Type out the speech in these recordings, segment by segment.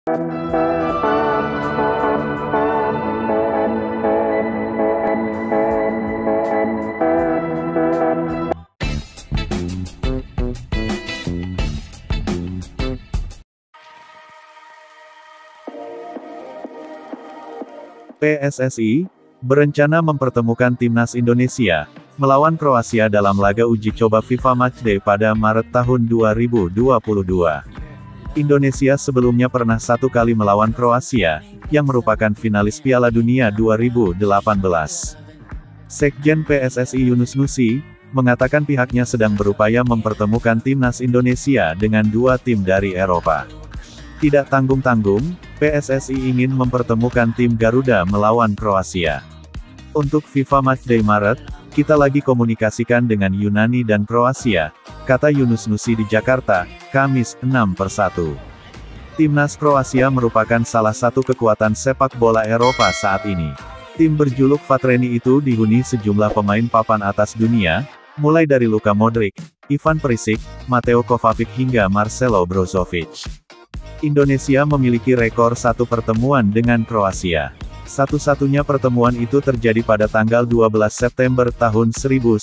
PSSI berencana mempertemukan timnas Indonesia melawan Kroasia dalam laga uji coba FIFA Matchday pada Maret tahun 2022. Indonesia sebelumnya pernah satu kali melawan Kroasia, yang merupakan finalis Piala Dunia 2018. Sekjen PSSI Yunus Nusi mengatakan pihaknya sedang berupaya mempertemukan timnas Indonesia dengan dua tim dari Eropa. Tidak tanggung-tanggung, PSSI ingin mempertemukan tim Garuda melawan Kroasia. Untuk FIFA Matchday Maret, kita lagi komunikasikan dengan Yunani dan Kroasia, kata Yunus Nusi di Jakarta, Kamis, 6/1. Timnas Kroasia merupakan salah satu kekuatan sepak bola Eropa saat ini. Tim berjuluk Vatreni itu dihuni sejumlah pemain papan atas dunia, mulai dari Luka Modric, Ivan Perisic, Mateo Kovacic hingga Marcelo Brozovic. Indonesia memiliki rekor satu pertemuan dengan Kroasia. Satu-satunya pertemuan itu terjadi pada tanggal 12 September tahun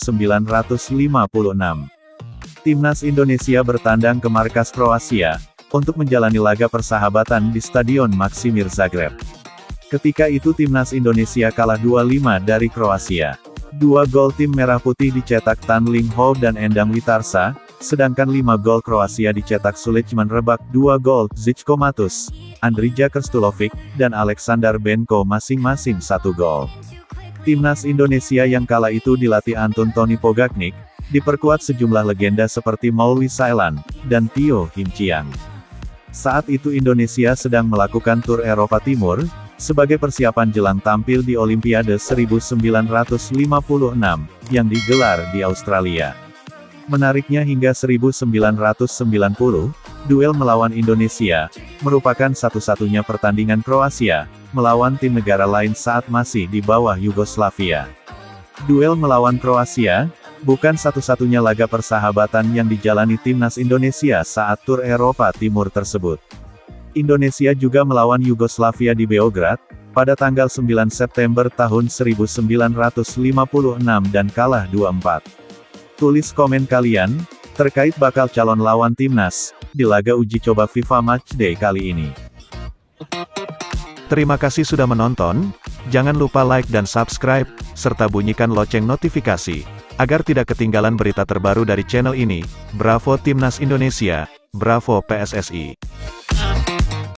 1956. Timnas Indonesia bertandang ke markas Kroasia, untuk menjalani laga persahabatan di Stadion Maksimir Zagreb. Ketika itu timnas Indonesia kalah 2-5 dari Kroasia. Dua gol tim Merah Putih dicetak Tan Ling Ho dan Endang Witarsa, sedangkan 5 gol Kroasia dicetak Sulejman Rebak, 2 gol Zitko Matus, Andrija Krstulovic, dan Aleksandar Benko masing-masing 1 gol. Timnas Indonesia yang kala itu dilatih Antun Tony Pogacnik, diperkuat sejumlah legenda seperti Maulwi Sailan, dan Tio Him Chiang. Saat itu Indonesia sedang melakukan tur Eropa Timur, sebagai persiapan jelang tampil di Olimpiade 1956, yang digelar di Australia. Menariknya hingga 1990, duel melawan Indonesia, merupakan satu-satunya pertandingan Kroasia, melawan tim negara lain saat masih di bawah Yugoslavia. Duel melawan Kroasia, bukan satu-satunya laga persahabatan yang dijalani timnas Indonesia saat tur Eropa Timur tersebut. Indonesia juga melawan Yugoslavia di Beograd, pada tanggal 9 September tahun 1956 dan kalah 2-4. Tulis komen kalian, terkait bakal calon lawan timnas, di laga uji coba FIFA Matchday kali ini. Terima kasih sudah menonton, jangan lupa like dan subscribe, serta bunyikan lonceng notifikasi, agar tidak ketinggalan berita terbaru dari channel ini. Bravo Timnas Indonesia, bravo PSSI.